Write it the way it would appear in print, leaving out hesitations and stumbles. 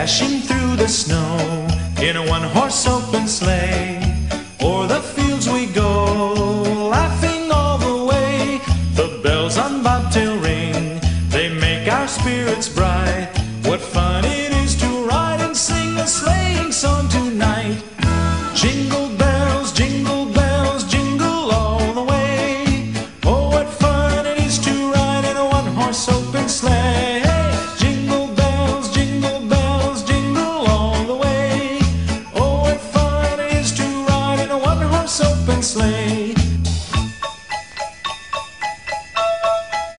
dashing through the snow in a one-horse open sleigh.